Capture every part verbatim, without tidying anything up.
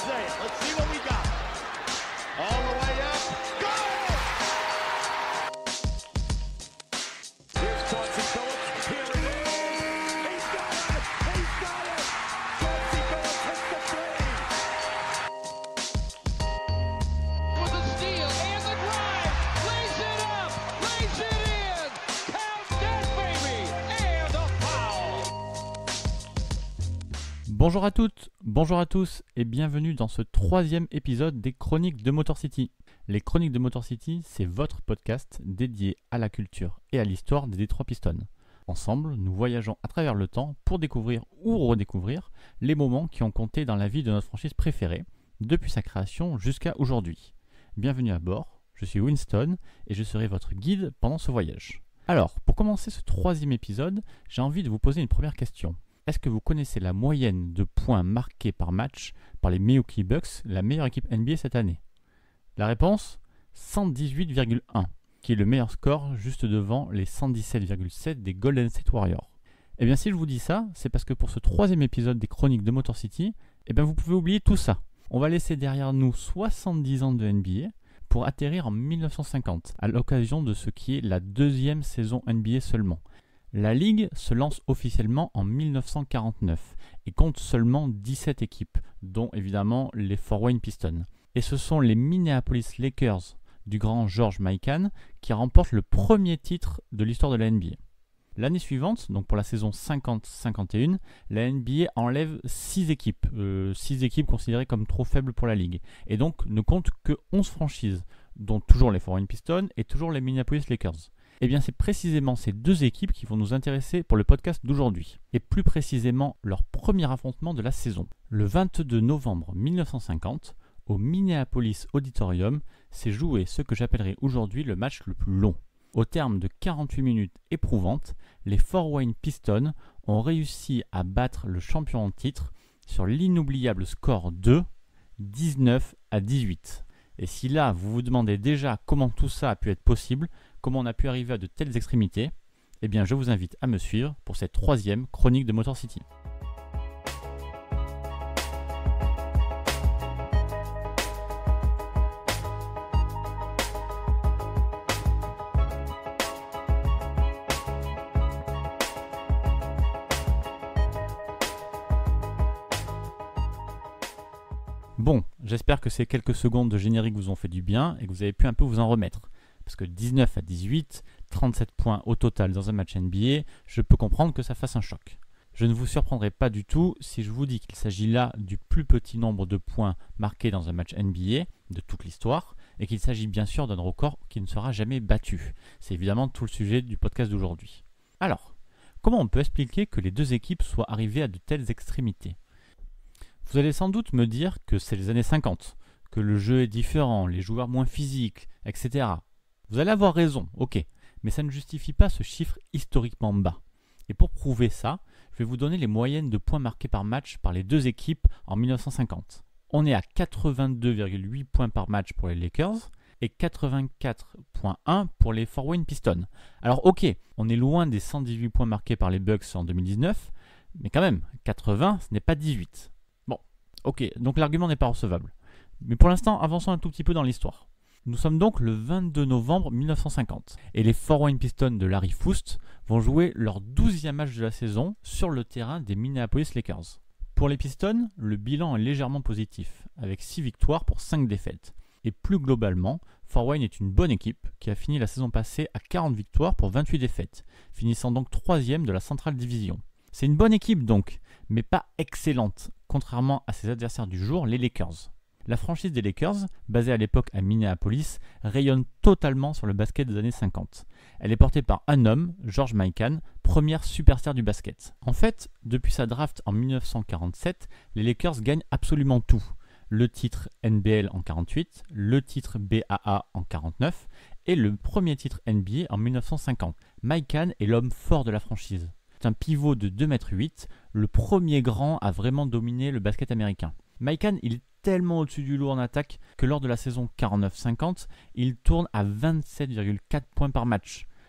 say it. Let's see what we got. All the way up. Go! Here's Chauncey Billups. Here it is. He's got it. He's got it. Chauncey Billups hits the three. With the steal and the drive. Lays it up. Lays it in. Count that baby. And a foul. Bonjour à toutes, bonjour à tous et bienvenue dans ce troisième épisode des Chroniques de Motor City. Les Chroniques de Motor City, c'est votre podcast dédié à la culture et à l'histoire des Detroit Pistons. Ensemble, nous voyageons à travers le temps pour découvrir ou redécouvrir les moments qui ont compté dans la vie de notre franchise préférée, depuis sa création jusqu'à aujourd'hui. Bienvenue à bord, je suis Winston et je serai votre guide pendant ce voyage. Alors, pour commencer ce troisième épisode, j'ai envie de vous poser une première question. Est-ce que vous connaissez la moyenne de points marqués par match par les Milwaukee Bucks, la meilleure équipe N B A cette année? La réponse, cent dix-huit virgule un, qui est le meilleur score juste devant les cent dix-sept virgule sept des Golden State Warriors. Et bien si je vous dis ça, c'est parce que pour ce troisième épisode des Chroniques de Motor City, eh bien vous pouvez oublier tout ça. On va laisser derrière nous soixante-dix ans de N B A pour atterrir en mille neuf cent cinquante, à l'occasion de ce qui est la deuxième saison N B A seulement. La Ligue se lance officiellement en mille neuf cent quarante-neuf et compte seulement dix-sept équipes, dont évidemment les Fort Wayne Pistons. Et ce sont les Minneapolis Lakers du grand George Mikan qui remportent le premier titre de l'histoire de la N B A. L'année suivante, donc pour la saison cinquante cinquante et un, la N B A enlève six équipes, euh, six équipes considérées comme trop faibles pour la Ligue, et donc ne compte que onze franchises, dont toujours les Fort Wayne Pistons et toujours les Minneapolis Lakers. Eh bien c'est précisément ces deux équipes qui vont nous intéresser pour le podcast d'aujourd'hui, et plus précisément leur premier affrontement de la saison. Le vingt-deux novembre mille neuf cent cinquante, au Minneapolis Auditorium, s'est joué ce que j'appellerais aujourd'hui le match le plus long. Au terme de quarante-huit minutes éprouvantes, les Fort Wayne Pistons ont réussi à battre le champion en titre sur l'inoubliable score de dix-neuf à dix-huit. Et si là, vous vous demandez déjà comment tout ça a pu être possible, comment on a pu arriver à de telles extrémités, eh bien je vous invite à me suivre pour cette troisième chronique de Motor City. Bon, j'espère que ces quelques secondes de générique vous ont fait du bien et que vous avez pu un peu vous en remettre. Parce que dix-neuf à dix-huit, trente-sept points au total dans un match N B A, je peux comprendre que ça fasse un choc. Je ne vous surprendrai pas du tout si je vous dis qu'il s'agit là du plus petit nombre de points marqués dans un match N B A de toute l'histoire et qu'il s'agit bien sûr d'un record qui ne sera jamais battu. C'est évidemment tout le sujet du podcast d'aujourd'hui. Alors, comment on peut expliquer que les deux équipes soient arrivées à de telles extrémités ? Vous allez sans doute me dire que c'est les années cinquante, que le jeu est différent, les joueurs moins physiques, et cetera. Vous allez avoir raison, ok, mais ça ne justifie pas ce chiffre historiquement bas. Et pour prouver ça, je vais vous donner les moyennes de points marqués par match par les deux équipes en mille neuf cent cinquante. On est à quatre-vingt-deux virgule huit points par match pour les Lakers et quatre-vingt-quatre virgule un pour les Fort Wayne Pistons. Alors ok, on est loin des cent dix-huit points marqués par les Bucks en deux mille dix-neuf, mais quand même, quatre-vingts, ce n'est pas dix-huit. Bon, ok, donc l'argument n'est pas recevable. Mais pour l'instant, avançons un tout petit peu dans l'histoire. Nous sommes donc le vingt-deux novembre mille neuf cent cinquante et les Fort Wayne Pistons de Larry Foust vont jouer leur douzième match de la saison sur le terrain des Minneapolis Lakers. Pour les Pistons, le bilan est légèrement positif, avec six victoires pour cinq défaites. Et plus globalement, Fort Wayne est une bonne équipe qui a fini la saison passée à quarante victoires pour vingt-huit défaites, finissant donc troisième de la Central Division. C'est une bonne équipe donc, mais pas excellente, contrairement à ses adversaires du jour, les Lakers. La franchise des Lakers, basée à l'époque à Minneapolis, rayonne totalement sur le basket des années cinquante. Elle est portée par un homme, George Mikan, première superstar du basket. En fait, depuis sa draft en mille neuf cent quarante-sept, les Lakers gagnent absolument tout. Le titre N B L en quarante-huit, le titre B A A en quarante-neuf et le premier titre N B A en mille neuf cent cinquante. Mikan est l'homme fort de la franchise. C'est un pivot de deux mètres huit, le premier grand à vraiment dominer le basket américain. Mikan, il est tellement au-dessus du lot en attaque que lors de la saison quarante-neuf cinquante, il tourne à vingt-sept virgule quatre points par match.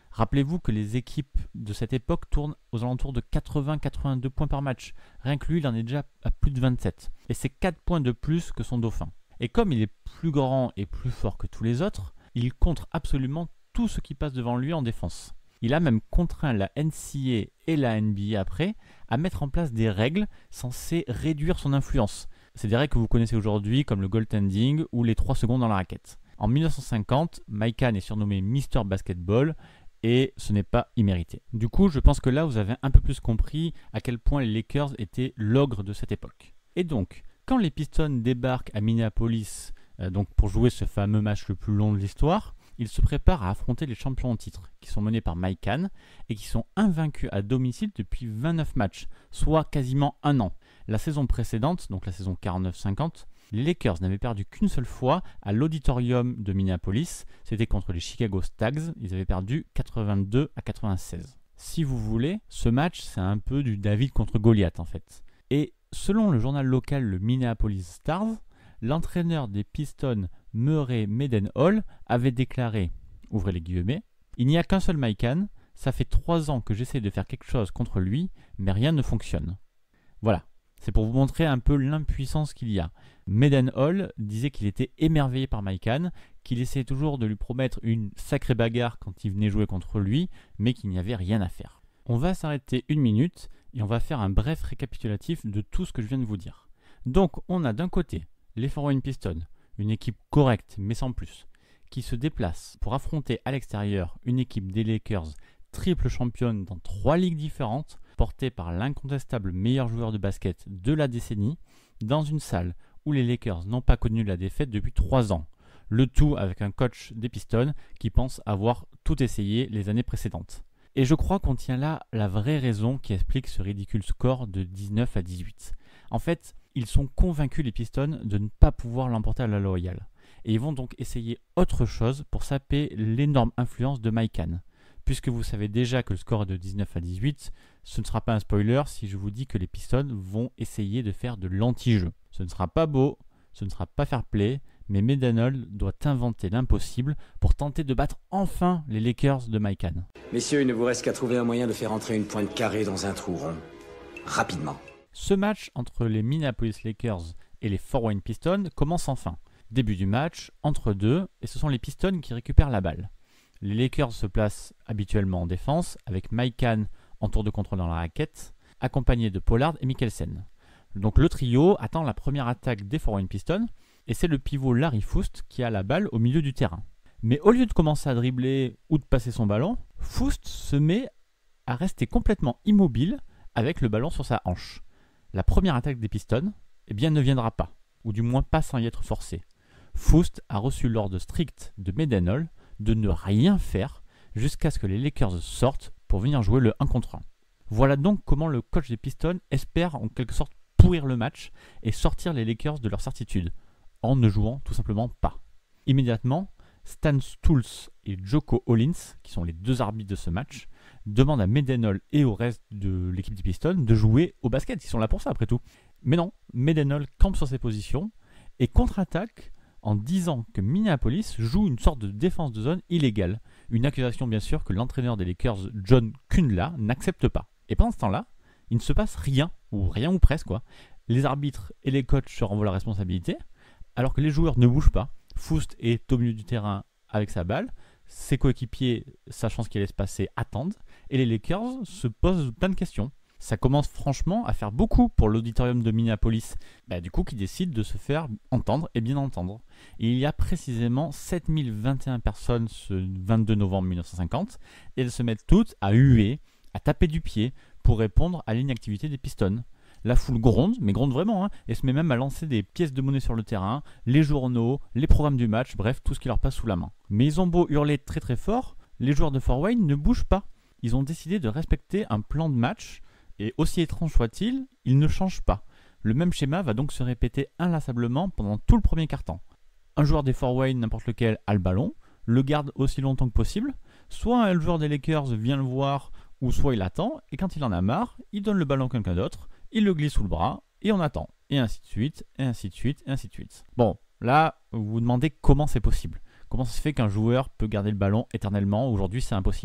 Rappelez-vous que les équipes de cette époque tournent aux alentours de quatre-vingts à quatre-vingt-deux points par match. Rien que lui, il en est déjà à plus de vingt-sept. Et c'est quatre points de plus que son dauphin. Et comme il est plus grand et plus fort que tous les autres, il contre absolument tout ce qui passe devant lui en défense. Il a même contraint la N C A A et la N B A après à mettre en place des règles censées réduire son influence. C'est des règles que vous connaissez aujourd'hui comme le goaltending ou les trois secondes dans la raquette. En mille neuf cent cinquante, Mike Kahn est surnommé mister Basketball et ce n'est pas immérité. Du coup, je pense que là, vous avez un peu plus compris à quel point les Lakers étaient l'ogre de cette époque. Et donc, quand les Pistons débarquent à Minneapolis euh, donc pour jouer ce fameux match le plus long de l'histoire, ils se préparent à affronter les champions en titre, qui sont menés par Mike Kahn et qui sont invaincus à domicile depuis vingt-neuf matchs, soit quasiment un an. La saison précédente, donc la saison quarante-neuf cinquante, les Lakers n'avaient perdu qu'une seule fois à l'auditorium de Minneapolis, c'était contre les Chicago Stags, ils avaient perdu quatre-vingt-deux à quatre-vingt-seize. Si vous voulez, ce match c'est un peu du David contre Goliath en fait. Et selon le journal local le Minneapolis Stars, l'entraîneur des Pistons, Murray Mendenhall, avait déclaré, ouvrez les guillemets, « Il n'y a qu'un seul Mike Kahn, ça fait trois ans que j'essaie de faire quelque chose contre lui, mais rien ne fonctionne. » Voilà. C'est pour vous montrer un peu l'impuissance qu'il y a. Mendenhall disait qu'il était émerveillé par Mike Kahn, qu'il essayait toujours de lui promettre une sacrée bagarre quand il venait jouer contre lui, mais qu'il n'y avait rien à faire. On va s'arrêter une minute et on va faire un bref récapitulatif de tout ce que je viens de vous dire. Donc on a d'un côté les Fort Wayne Pistons, une équipe correcte mais sans plus, qui se déplace pour affronter à l'extérieur une équipe des Lakers triple championne dans trois ligues différentes, portée par l'incontestable meilleur joueur de basket de la décennie, dans une salle où les Lakers n'ont pas connu la défaite depuis trois ans. Le tout avec un coach des Pistons qui pense avoir tout essayé les années précédentes. Et je crois qu'on tient là la vraie raison qui explique ce ridicule score de dix-neuf à dix-huit. En fait, ils sont convaincus les Pistons de ne pas pouvoir l'emporter à la loyale. Et ils vont donc essayer autre chose pour saper l'énorme influence de Mike Kahn. Puisque vous savez déjà que le score est de dix-neuf à dix-huit, ce ne sera pas un spoiler si je vous dis que les Pistons vont essayer de faire de l'anti-jeu. Ce ne sera pas beau, ce ne sera pas fair play, mais Mendenhall doit inventer l'impossible pour tenter de battre enfin les Lakers de Mike Kahn. Messieurs, il ne vous reste qu'à trouver un moyen de faire entrer une pointe carrée dans un trou rond. Rapidement. Ce match entre les Minneapolis Lakers et les Fort Wayne Pistons commence enfin. Début du match, entre deux, et ce sont les Pistons qui récupèrent la balle. Les Lakers se placent habituellement en défense, avec Mike Kahn en tour de contrôle dans la raquette, accompagné de Pollard et Mikkelsen. Donc le trio attend la première attaque des Fort Wayne Pistons, et c'est le pivot Larry Foust qui a la balle au milieu du terrain. Mais au lieu de commencer à dribbler ou de passer son ballon, Foust se met à rester complètement immobile avec le ballon sur sa hanche. La première attaque des Pistons, eh bien, ne viendra pas, ou du moins pas sans y être forcé. Foust a reçu l'ordre strict de Mendenhall de ne rien faire jusqu'à ce que les Lakers sortent pour venir jouer le un contre un. Voilà donc comment le coach des Pistons espère en quelque sorte pourrir le match et sortir les Lakers de leur certitude, en ne jouant tout simplement pas. Immédiatement, Stan Stultz et Jocko Hollins, qui sont les deux arbitres de ce match, demandent à Mendenhall et au reste de l'équipe des Pistons de jouer au basket, ils sont là pour ça après tout. Mais non, Mendenhall campe sur ses positions et contre-attaque en disant que Minneapolis joue une sorte de défense de zone illégale. Une accusation bien sûr que l'entraîneur des Lakers, John Kundla, n'accepte pas. Et pendant ce temps-là, il ne se passe rien, ou rien ou presque quoi. Les arbitres et les coachs se renvoient la responsabilité, alors que les joueurs ne bougent pas. Foust est au milieu du terrain avec sa balle, ses coéquipiers, sachant ce qui allait se passer, attendent, et les Lakers se posent plein de questions. Ça commence franchement à faire beaucoup pour l'auditorium de Minneapolis, bah, du coup qui décide de se faire entendre et bien entendre. Et il y a précisément sept mille vingt et un personnes ce vingt-deux novembre mille neuf cent cinquante, et elles se mettent toutes à huer, à taper du pied pour répondre à l'inactivité des Pistons. La foule gronde, mais gronde vraiment, hein, et se met même à lancer des pièces de monnaie sur le terrain, les journaux, les programmes du match, bref, tout ce qui leur passe sous la main. Mais ils ont beau hurler très très fort, les joueurs de Fort Wayne ne bougent pas. Ils ont décidé de respecter un plan de match, et aussi étrange soit-il, ils ne changent pas. Le même schéma va donc se répéter inlassablement pendant tout le premier quart-temps. Un joueur des Fort Wayne, n'importe lequel, a le ballon, le garde aussi longtemps que possible, soit un joueur des Lakers vient le voir, ou soit il attend, et quand il en a marre, il donne le ballon à quelqu'un d'autre, il le glisse sous le bras, et on attend. Et ainsi de suite, et ainsi de suite, et ainsi de suite. Bon, là, vous vous demandez comment c'est possible. Comment ça se fait qu'un joueur peut garder le ballon éternellement? Aujourd'hui, c'est impossible.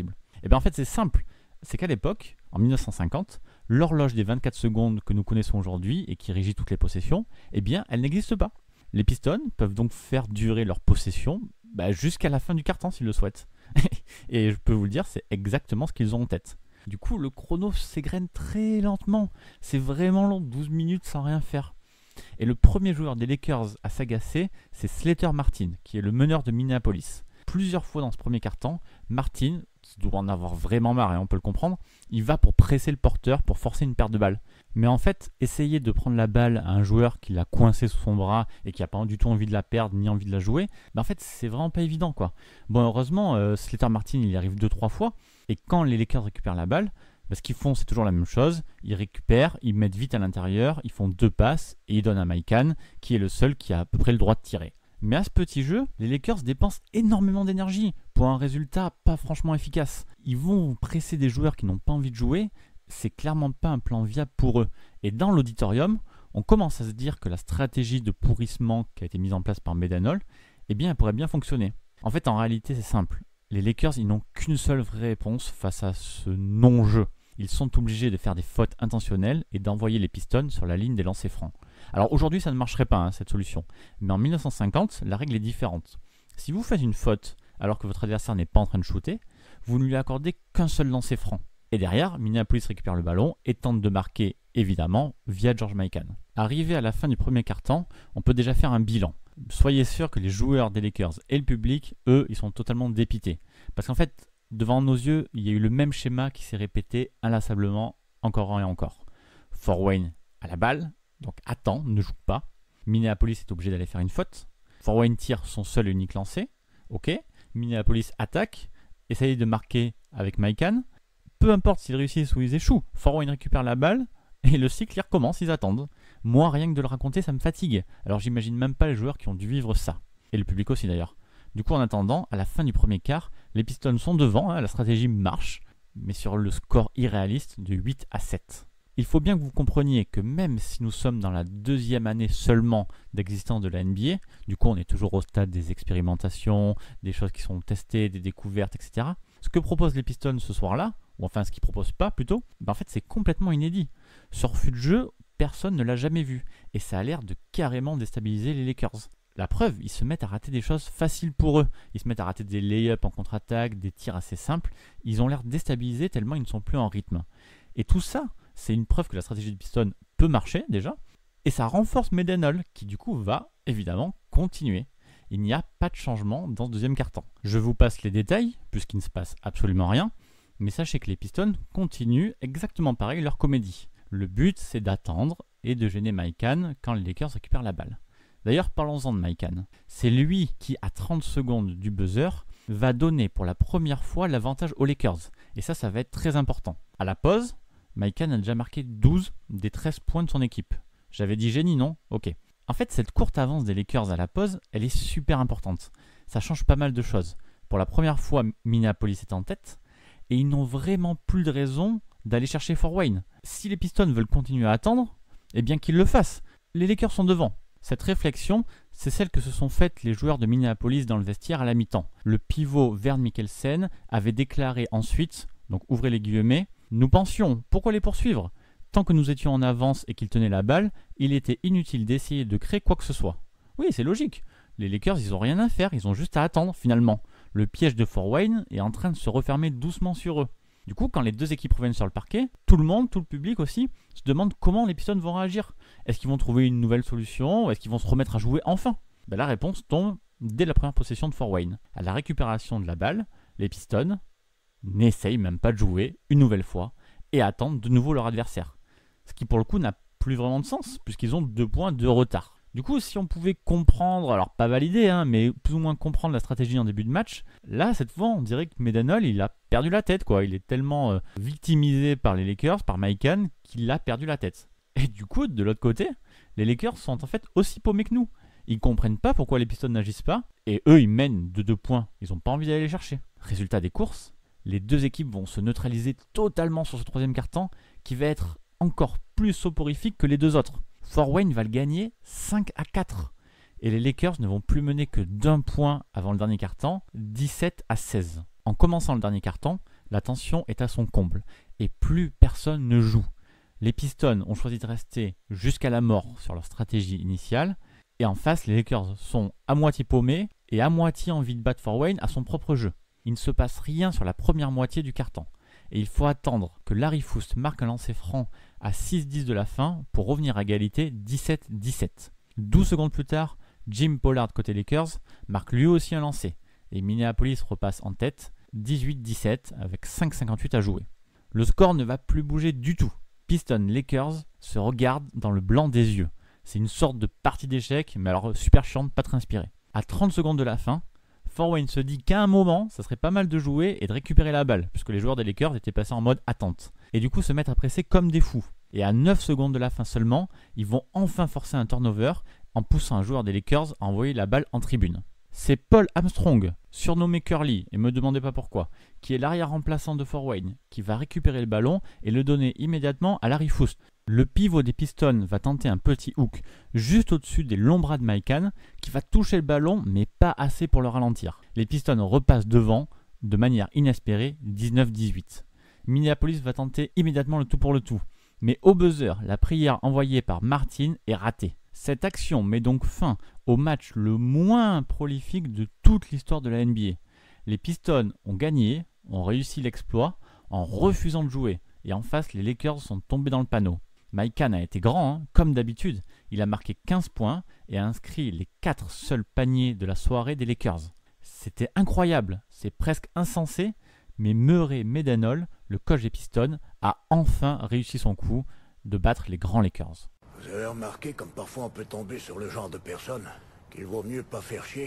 Et bien en fait c'est simple, c'est qu'à l'époque, en mille neuf cent cinquante, l'horloge des vingt-quatre secondes que nous connaissons aujourd'hui et qui régit toutes les possessions, eh bien elle n'existe pas. Les Pistons peuvent donc faire durer leur possession bah, jusqu'à la fin du quart-temps s'ils le souhaitent. Et je peux vous le dire, c'est exactement ce qu'ils ont en tête. Du coup, le chrono s'égrène très lentement. C'est vraiment long, douze minutes sans rien faire. Et le premier joueur des Lakers à s'agacer, c'est Slater Martin, qui est le meneur de Minneapolis. Plusieurs fois dans ce premier quart-temps, Martin, qui doit en avoir vraiment marre, et on peut le comprendre, il va pour presser le porteur, pour forcer une perte de balle. Mais en fait, essayer de prendre la balle à un joueur qui l'a coincé sous son bras et qui n'a pas du tout envie de la perdre ni envie de la jouer, ben en fait, c'est vraiment pas évident, quoi. Bon, heureusement, euh, Slater Martin, il y arrive deux trois fois, et quand les Lakers récupèrent la balle, ben, ce qu'ils font, c'est toujours la même chose. Ils récupèrent, ils mettent vite à l'intérieur, ils font deux passes, et ils donnent à Mike Conley, qui est le seul qui a à peu près le droit de tirer. Mais à ce petit jeu, les Lakers dépensent énormément d'énergie pour un résultat pas franchement efficace. Ils vont presser des joueurs qui n'ont pas envie de jouer, c'est clairement pas un plan viable pour eux. Et dans l'auditorium, on commence à se dire que la stratégie de pourrissement qui a été mise en place par Mendenhall, eh bien, elle pourrait bien fonctionner. En fait, en réalité, c'est simple. Les Lakers, ils n'ont qu'une seule vraie réponse face à ce non-jeu. Ils sont obligés de faire des fautes intentionnelles et d'envoyer les Pistons sur la ligne des lancers francs. Alors aujourd'hui, ça ne marcherait pas, hein, cette solution. Mais en mille neuf cent cinquante, la règle est différente. Si vous faites une faute alors que votre adversaire n'est pas en train de shooter, vous ne lui accordez qu'un seul lancer franc. Et derrière, Minneapolis récupère le ballon et tente de marquer, évidemment, via George Mikan. Arrivé à la fin du premier quart-temps, on peut déjà faire un bilan. Soyez sûr que les joueurs des Lakers et le public, eux, ils sont totalement dépités. Parce qu'en fait, devant nos yeux, il y a eu le même schéma qui s'est répété inlassablement encore et encore. Fort Wayne à la balle, donc attend, ne joue pas. Minneapolis est obligé d'aller faire une faute. Fort Wayne tire son seul et unique lancé. Ok. Minneapolis attaque, essaye de marquer avec Mike Conley. Peu importe s'ils réussissent ou ils échouent, Fort Wayne récupère la balle et le cycle il recommence, ils attendent. Moi, rien que de le raconter, ça me fatigue. Alors j'imagine même pas les joueurs qui ont dû vivre ça. Et le public aussi d'ailleurs. Du coup, en attendant, à la fin du premier quart, les Pistons sont devant, hein, la stratégie marche, mais sur le score irréaliste de huit à sept. Il faut bien que vous compreniez que même si nous sommes dans la deuxième année seulement d'existence de la N B A, du coup on est toujours au stade des expérimentations, des choses qui sont testées, des découvertes, et cetera. Ce que proposent les Pistons ce soir-là, ou enfin ce qu'ils ne proposent pas plutôt, ben en fait c'est complètement inédit. Ce refus de jeu, personne ne l'a jamais vu, et ça a l'air de carrément déstabiliser les Lakers. La preuve, ils se mettent à rater des choses faciles pour eux. Ils se mettent à rater des lay-ups en contre-attaque, des tirs assez simples. Ils ont l'air déstabilisés tellement ils ne sont plus en rythme. Et tout ça, c'est une preuve que la stratégie de Pistons peut marcher déjà. Et ça renforce Mendenhall qui du coup va évidemment continuer. Il n'y a pas de changement dans ce deuxième quart-temps. Je vous passe les détails puisqu'il ne se passe absolument rien. Mais sachez que les Pistons continuent exactement pareil leur comédie. Le but c'est d'attendre et de gêner Mike Conley quand les Lakers récupèrent la balle. D'ailleurs, parlons-en de Mike Conley. C'est lui qui, à trente secondes du buzzer, va donner pour la première fois l'avantage aux Lakers. Et ça, ça va être très important. À la pause, Mike Conley a déjà marqué douze des treize points de son équipe. J'avais dit génie, non ? Ok. En fait, cette courte avance des Lakers à la pause, elle est super importante. Ça change pas mal de choses. Pour la première fois, Minneapolis est en tête. Et ils n'ont vraiment plus de raison d'aller chercher Fort Wayne. Si les Pistons veulent continuer à attendre, eh bien qu'ils le fassent. Les Lakers sont devant. Cette réflexion, c'est celle que se sont faites les joueurs de Minneapolis dans le vestiaire à la mi-temps. Le pivot Vern Mikkelsen avait déclaré ensuite, donc ouvrez les guillemets, « Nous pensions, pourquoi les poursuivre ? Tant que nous étions en avance et qu'ils tenaient la balle, il était inutile d'essayer de créer quoi que ce soit. » Oui, c'est logique. Les Lakers, ils n'ont rien à faire, ils ont juste à attendre finalement. Le piège de Fort Wayne est en train de se refermer doucement sur eux. Du coup, quand les deux équipes reviennent sur le parquet, tout le monde, tout le public aussi, se demande comment les Pistons vont réagir. Est-ce qu'ils vont trouver une nouvelle solution ou est-ce qu'ils vont se remettre à jouer enfin ? Ben, la réponse tombe dès la première possession de Fort Wayne. À la récupération de la balle, les Pistons n'essayent même pas de jouer une nouvelle fois et attendent de nouveau leur adversaire. Ce qui pour le coup n'a plus vraiment de sens puisqu'ils ont deux points de retard. Du coup, si on pouvait comprendre, alors pas valider, hein, mais plus ou moins comprendre la stratégie en début de match, là, cette fois, on dirait que Mendenhall, il a perdu la tête, quoi. Il est tellement euh, victimisé par les Lakers, par Mike Conley, qu'il a perdu la tête. Et du coup, de l'autre côté, les Lakers sont en fait aussi paumés que nous. Ils comprennent pas pourquoi les Pistons n'agissent pas, et eux, ils mènent de deux points. Ils n'ont pas envie d'aller les chercher. Résultat des courses, les deux équipes vont se neutraliser totalement sur ce troisième quart-temps, qui va être encore plus soporifique que les deux autres. Fort Wayne va le gagner cinq à quatre. Et les Lakers ne vont plus mener que d'un point avant le dernier quart-temps, dix-sept à seize. En commençant le dernier quart-temps, la tension est à son comble et plus personne ne joue. Les Pistons ont choisi de rester jusqu'à la mort sur leur stratégie initiale et en face, les Lakers sont à moitié paumés et à moitié envie de battre Fort Wayne à son propre jeu. Il ne se passe rien sur la première moitié du quart-temps et il faut attendre que Larry Foust marque un lancer franc à six dix de la fin pour revenir à égalité dix-sept dix-sept. douze secondes plus tard, Jim Pollard côté Lakers marque lui aussi un lancer et Minneapolis repasse en tête dix-huit dix-sept avec cinq cinquante-huit à jouer. Le score ne va plus bouger du tout. Pistons Lakers se regardent dans le blanc des yeux. C'est une sorte de partie d'échecs, mais alors super chiante, pas très inspirée. À trente secondes de la fin, Fort Wayne se dit qu'à un moment, ça serait pas mal de jouer et de récupérer la balle, puisque les joueurs des Lakers étaient passés en mode attente. Et du coup se mettre à presser comme des fous. Et à neuf secondes de la fin seulement, ils vont enfin forcer un turnover en poussant un joueur des Lakers à envoyer la balle en tribune. C'est Paul Armstrong, surnommé Curly, et me demandez pas pourquoi, qui est l'arrière remplaçant de Fort Wayne, qui va récupérer le ballon et le donner immédiatement à Larry Foust. Le pivot des Pistons va tenter un petit hook juste au-dessus des longs bras de Mike Kahn, qui va toucher le ballon mais pas assez pour le ralentir. Les Pistons repassent devant de manière inespérée, dix-neuf dix-huit. Minneapolis va tenter immédiatement le tout pour le tout, mais au buzzer, la prière envoyée par Martin est ratée. Cette action met donc fin au match le moins prolifique de toute l'histoire de la N B A. Les Pistons ont gagné, ont réussi l'exploit en refusant de jouer, et en face les Lakers sont tombés dans le panneau. Mike Kahn a été grand, hein, comme d'habitude, il a marqué quinze points et a inscrit les quatre seuls paniers de la soirée des Lakers. C'était incroyable, c'est presque insensé, mais Murray Medanol, le coach des Pistons, a enfin réussi son coup de battre les grands Lakers. Vous avez remarqué comme parfois on peut tomber sur le genre de personne qu'il vaut mieux pas faire chier?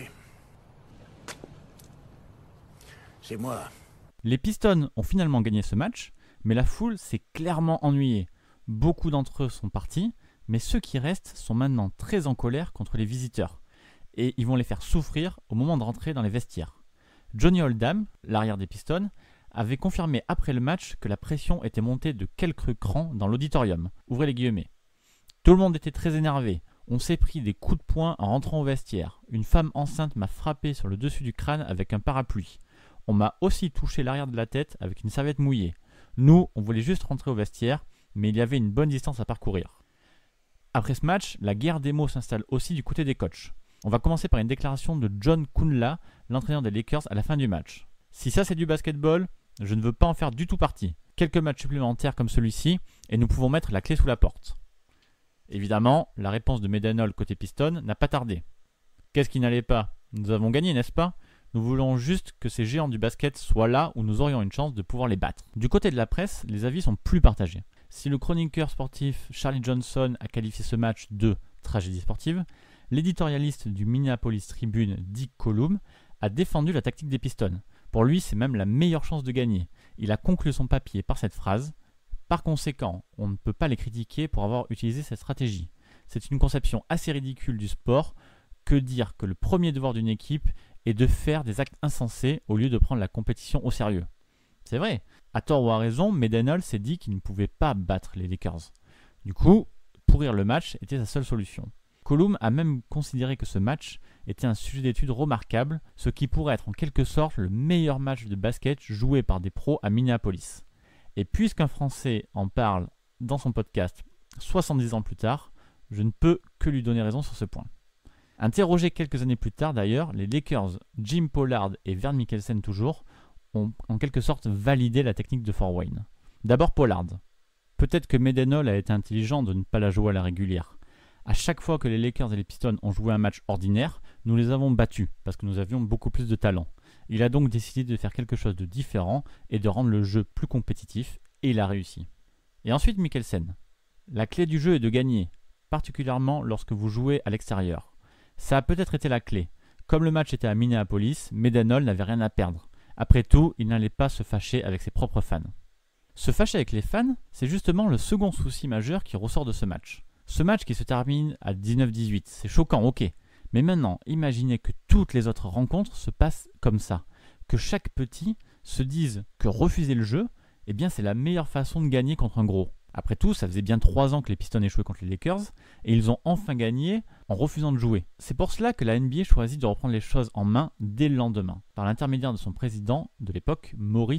C'est moi. Les Pistons ont finalement gagné ce match, mais la foule s'est clairement ennuyée. Beaucoup d'entre eux sont partis, mais ceux qui restent sont maintenant très en colère contre les visiteurs. Et ils vont les faire souffrir au moment de rentrer dans les vestiaires. Johnny Oldham, l'arrière des Pistons, avait confirmé après le match que la pression était montée de quelques crans dans l'auditorium. Ouvrez les guillemets. Tout le monde était très énervé. On s'est pris des coups de poing en rentrant au vestiaire. Une femme enceinte m'a frappé sur le dessus du crâne avec un parapluie. On m'a aussi touché l'arrière de la tête avec une serviette mouillée. Nous, on voulait juste rentrer au vestiaire, mais il y avait une bonne distance à parcourir. Après ce match, la guerre des mots s'installe aussi du côté des coachs. On va commencer par une déclaration de John Kunla, l'entraîneur des Lakers, à la fin du match. Si ça c'est du basketball, je ne veux pas en faire du tout partie. Quelques matchs supplémentaires comme celui-ci, et nous pouvons mettre la clé sous la porte. Évidemment, la réponse de Medanol côté Piston n'a pas tardé. Qu'est-ce qui n'allait pas? Nous avons gagné, n'est-ce pas? Nous voulons juste que ces géants du basket soient là où nous aurions une chance de pouvoir les battre. Du côté de la presse, les avis sont plus partagés. Si le chroniqueur sportif Charlie Johnson a qualifié ce match de tragédie sportive, l'éditorialiste du Minneapolis Tribune, Dick Colum, a défendu la tactique des Pistons. Pour lui, c'est même la meilleure chance de gagner. Il a conclu son papier par cette phrase: « Par conséquent, on ne peut pas les critiquer pour avoir utilisé cette stratégie. C'est une conception assez ridicule du sport que dire que le premier devoir d'une équipe est de faire des actes insensés au lieu de prendre la compétition au sérieux. » C'est vrai, à tort ou à raison, Medanol s'est dit qu'il ne pouvait pas battre les Lakers. Du coup, pourrir le match était sa seule solution. Colum a même considéré que ce match était un sujet d'étude remarquable, ce qui pourrait être en quelque sorte le meilleur match de basket joué par des pros à Minneapolis. Et puisqu'un Français en parle dans son podcast soixante-dix ans plus tard, je ne peux que lui donner raison sur ce point. Interrogés quelques années plus tard d'ailleurs, les Lakers, Jim Pollard et Vern Mikkelsen toujours, ont en quelque sorte validé la technique de Fort Wayne. D'abord Pollard. Peut-être que Medanol a été intelligent de ne pas la jouer à la régulière. À chaque fois que les Lakers et les Pistons ont joué un match ordinaire, nous les avons battus parce que nous avions beaucoup plus de talent. Il a donc décidé de faire quelque chose de différent et de rendre le jeu plus compétitif, et il a réussi. Et ensuite Mikkelsen. La clé du jeu est de gagner, particulièrement lorsque vous jouez à l'extérieur. Ça a peut-être été la clé. Comme le match était à Minneapolis, Medanol n'avait rien à perdre. Après tout, il n'allait pas se fâcher avec ses propres fans. Se fâcher avec les fans, c'est justement le second souci majeur qui ressort de ce match. Ce match qui se termine à dix-neuf dix-huit, c'est choquant, ok. Mais maintenant, imaginez que toutes les autres rencontres se passent comme ça. Que chaque petit se dise que refuser le jeu, eh bien c'est la meilleure façon de gagner contre un gros. Après tout, ça faisait bien trois ans que les Pistons échouaient contre les Lakers, et ils ont enfin gagné en refusant de jouer. C'est pour cela que la N B A choisit de reprendre les choses en main dès le lendemain, par l'intermédiaire de son président de l'époque, Maurice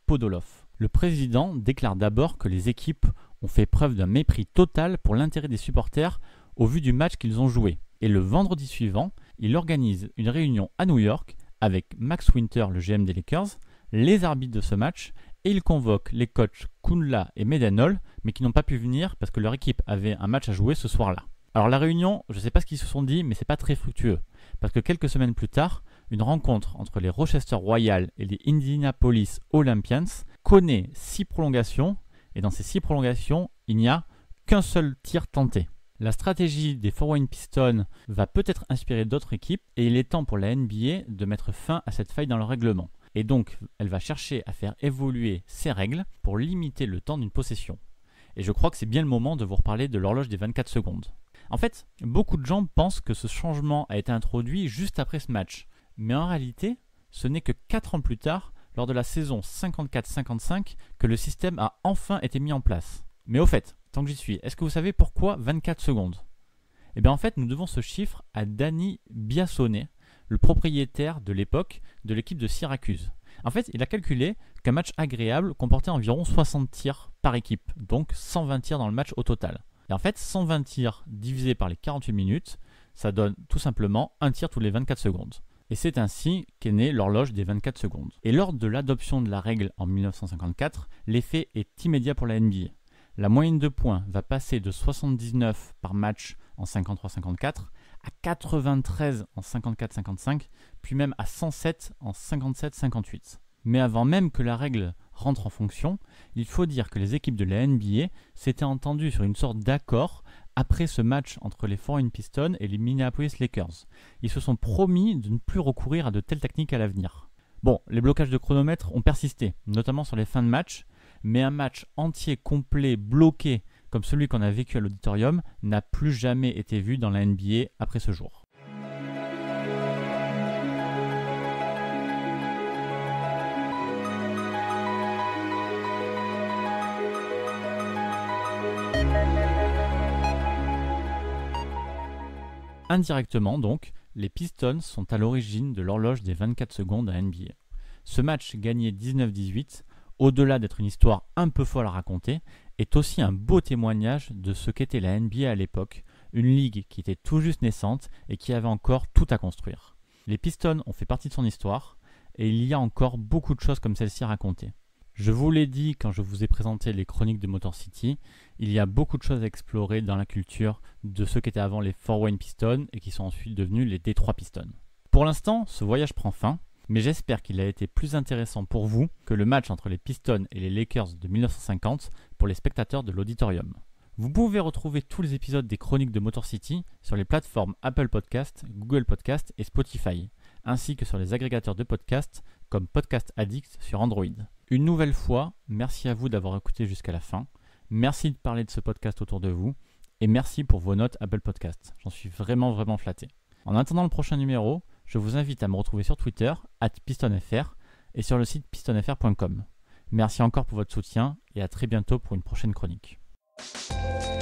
Podoloff. Le président déclare d'abord que les équipes ont fait preuve d'un mépris total pour l'intérêt des supporters au vu du match qu'ils ont joué. Et le vendredi suivant, il organise une réunion à New York avec Max Winter, le G M des Lakers, les arbitres de ce match, et il convoque les coachs Kunla et Medanol, mais qui n'ont pas pu venir parce que leur équipe avait un match à jouer ce soir-là. Alors la réunion, je ne sais pas ce qu'ils se sont dit, mais c'est pas très fructueux, parce que quelques semaines plus tard, une rencontre entre les Rochester Royals et les Indianapolis Olympians connaît six prolongations, et dans ces six prolongations, il n'y a qu'un seul tir tenté. La stratégie des Fort Wayne Pistons va peut-être inspirer d'autres équipes, et il est temps pour la N B A de mettre fin à cette faille dans le règlement. Et donc, elle va chercher à faire évoluer ses règles pour limiter le temps d'une possession. Et je crois que c'est bien le moment de vous reparler de l'horloge des vingt-quatre secondes. En fait, beaucoup de gens pensent que ce changement a été introduit juste après ce match. Mais en réalité, ce n'est que quatre ans plus tard, lors de la saison cinquante-quatre cinquante-cinq, que le système a enfin été mis en place. Mais au fait, tant que j'y suis, est-ce que vous savez pourquoi vingt-quatre secondes ? Eh bien en fait, nous devons ce chiffre à Danny Biasone, le propriétaire de l'époque de l'équipe de Syracuse. En fait, il a calculé qu'un match agréable comportait environ soixante tirs par équipe, donc cent vingt tirs dans le match au total. Et en fait, cent vingt tirs divisé par les quarante-huit minutes, ça donne tout simplement un tir tous les vingt-quatre secondes. Et c'est ainsi qu'est née l'horloge des vingt-quatre secondes. Et lors de l'adoption de la règle en dix-neuf cent cinquante-quatre, l'effet est immédiat pour la N B A. La moyenne de points va passer de soixante-dix-neuf par match en cinquante-trois cinquante-quatre à quatre-vingt-treize en cinquante-quatre cinquante-cinq, puis même à cent sept en cinquante-sept cinquante-huit. Mais avant même que la règle rentre en fonction, il faut dire que les équipes de la N B A s'étaient entendues sur une sorte d'accord après ce match entre les Fort Wayne Pistons et les Minneapolis Lakers. Ils se sont promis de ne plus recourir à de telles techniques à l'avenir. Bon, les blocages de chronomètre ont persisté, notamment sur les fins de match, mais un match entier, complet, bloqué, comme celui qu'on a vécu à l'auditorium, n'a plus jamais été vu dans la N B A après ce jour. Indirectement donc, les Pistons sont à l'origine de l'horloge des vingt-quatre secondes à N B A. Ce match gagné dix-neuf dix-huit, au-delà d'être une histoire un peu folle à raconter, est aussi un beau témoignage de ce qu'était la N B A à l'époque, une ligue qui était tout juste naissante et qui avait encore tout à construire. Les Pistons ont fait partie de son histoire, et il y a encore beaucoup de choses comme celle-ci à raconter. Je vous l'ai dit quand je vous ai présenté les chroniques de Motor City, il y a beaucoup de choses à explorer dans la culture de ceux qui étaient avant les Fort Wayne Pistons et qui sont ensuite devenus les Detroit Pistons. Pour l'instant, ce voyage prend fin, mais j'espère qu'il a été plus intéressant pour vous que le match entre les Pistons et les Lakers de dix-neuf cent cinquante pour les spectateurs de l'auditorium. Vous pouvez retrouver tous les épisodes des chroniques de Motor City sur les plateformes Apple Podcast, Google Podcast et Spotify, ainsi que sur les agrégateurs de podcasts comme Podcast Addict sur Android. Une nouvelle fois, merci à vous d'avoir écouté jusqu'à la fin, merci de parler de ce podcast autour de vous, et merci pour vos notes Apple Podcast. J'en suis vraiment vraiment flatté. En attendant le prochain numéro, je vous invite à me retrouver sur Twitter, arobase pistonfr, et sur le site piston f r point com. Merci encore pour votre soutien, et à très bientôt pour une prochaine chronique.